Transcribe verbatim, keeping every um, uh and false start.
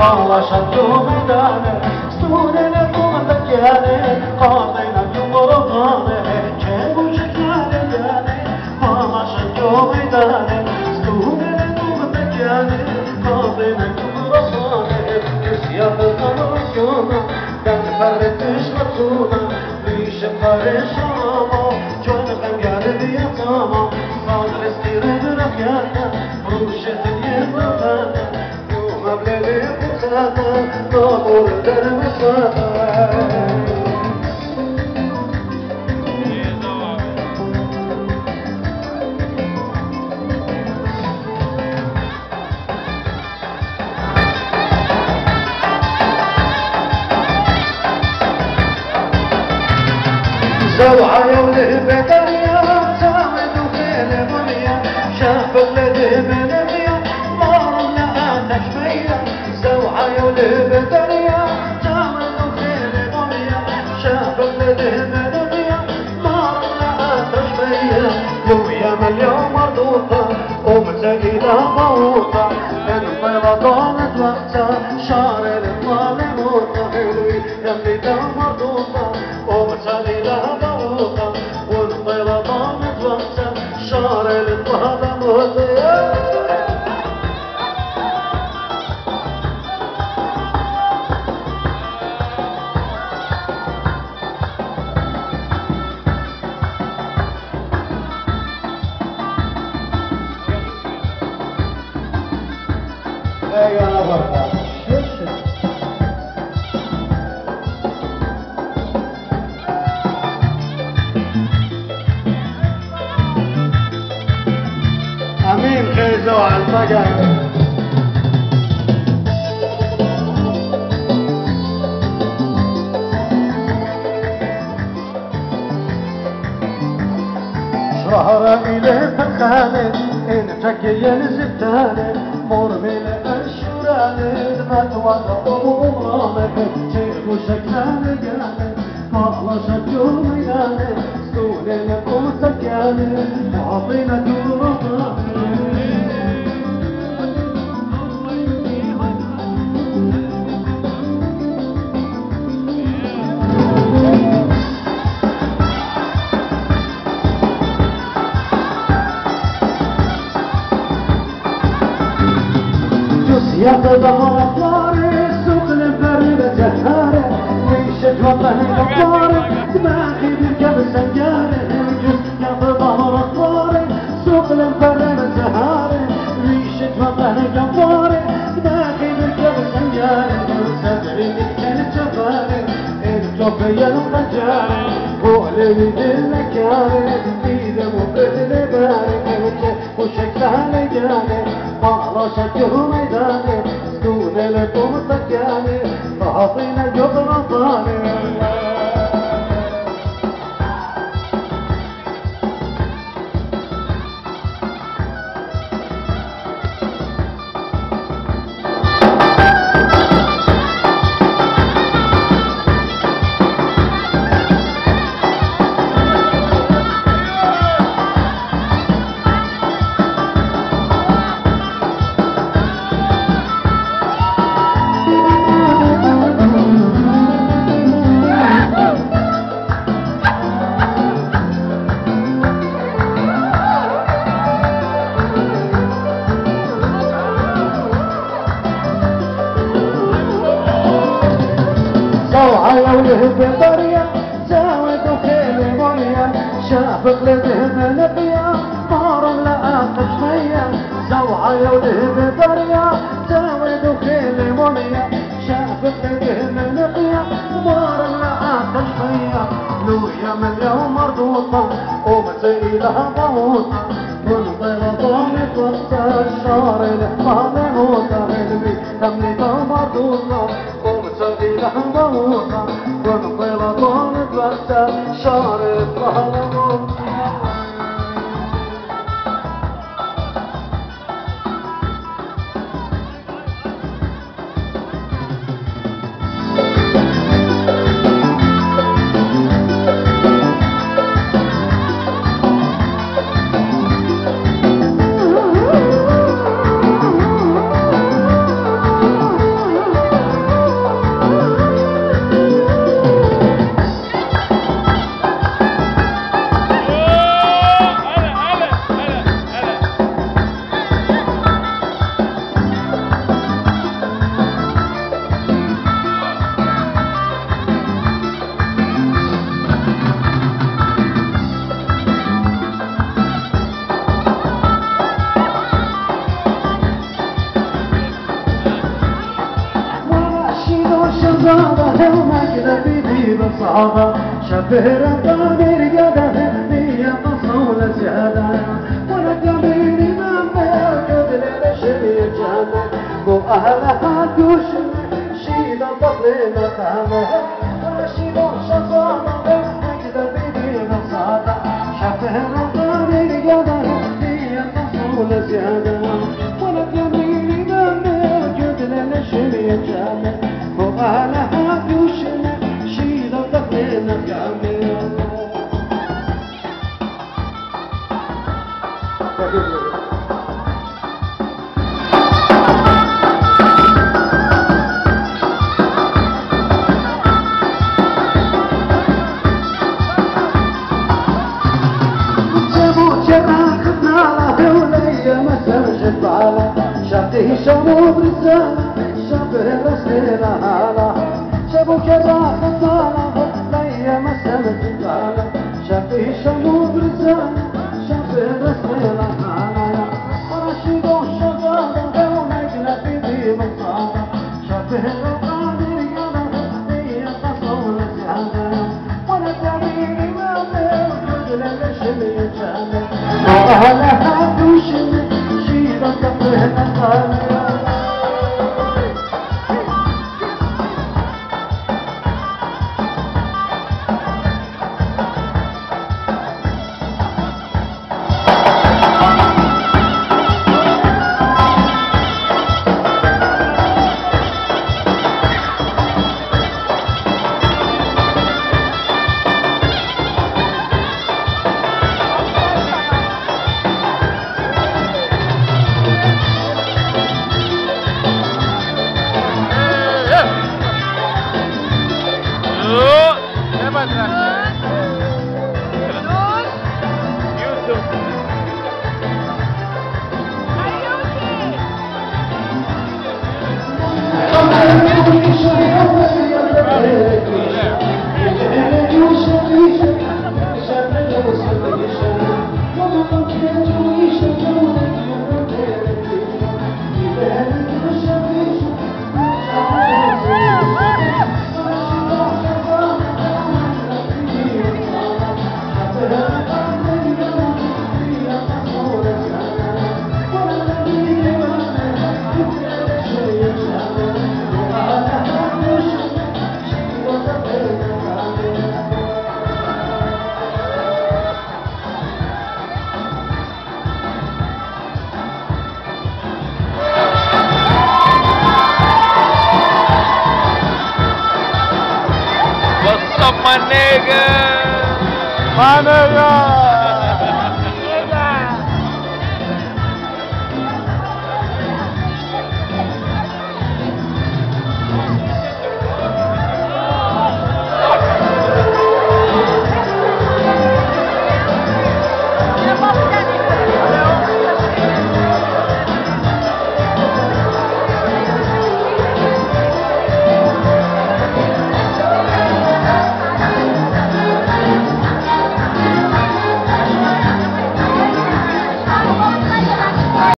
والله شدوا ميدانه ستوني لكم مكاني قاضينا بمرضانه جابوا شكاني داني والله شدوا ميدانه ستوني لكم مكاني قاضينا بمرضانه كسياف القمر يومه كان فردش مطلوبه ليش بخارش رامه جون غنقال بيطامه صادر استير بركاته روشة اليمامه يوم بليلي بخاته طابور درمساته زوعة يوله بدنيا زاود وخيل بنيا شاف بلده بنبيا مار لقاته شوية زوعة يوله بدنيا زاود وخيل بنيا شاف بلده بنبيا مار لقاته شوية لو يا مليون مرضوطة ومتقيلة موطة انطلة طالت وقتها شعر الظالم موطة حلوي يملي ده مرضوطة ومتقيلة امين خيزو على المجال شهر إليه فخانة انتك يا الزتانة مرمي الشرانة المدوى ومرامك شيخ وشكلانة قانة طالة شكو ميدانة ستوني لكم سكانة وعطينا دورة يا ظهر اخباري سوق البرد جهاره ويشد والله جباره دماغي بركب سجاره يا ظهر اخباري سوق البرد جهاره ويشد والله جباره دماغي بركب سجاره صدري كان جباره الجوفيه الخجاره وقلبي بالمكاره ايده مقتل بارك وشكلها لجاني والله شكله ميداني ستون لكم سكاني فاعطينا الجبر ثاني زوعة يوله ببريا زاود وخيل بنيا شاف بلده بنبيا مار لقاته شوية زوعة يوله ببريا زاود وخيل بنيا شاف بلده بنبيا مار لقاته شوية لو يا مليون مرضوطة ومتقيلها ضغوطة منطلة ضامت وقت الشهر الحمام موطة قلبي تملكها مرضوطة ومتقيلها ضغوطة منطلة ضامت وقت الشهر الحمام بصعبة شبه رقاني رقادة هي قصولة زيادة ولا جميل ما قبل الشيء جامع مو أهلها دوشنا شيدا طفل مقامه ولا شيدا شصانة أجد بيدي مصادة شبه رقاني رقادة هي قصولة زيادة ولا جميل ما قبل الشيء جامع مو أهلها دوشنا شيدا طفل مقامه. شابو برزانة شابه رسينا هالا شابو كراخ الطالة ليا مسام الزبالة شابه شابو برزانة شابه رسينا هالا ورشيدو الشغالة ونجلة في دي مصالة شابه القادر يانا ليا قصولة زيادة ولا تعبيني ما موجود للشمي جامع وأهلها دوشني شيدا تفرهنا قالة My nigga! My nigga!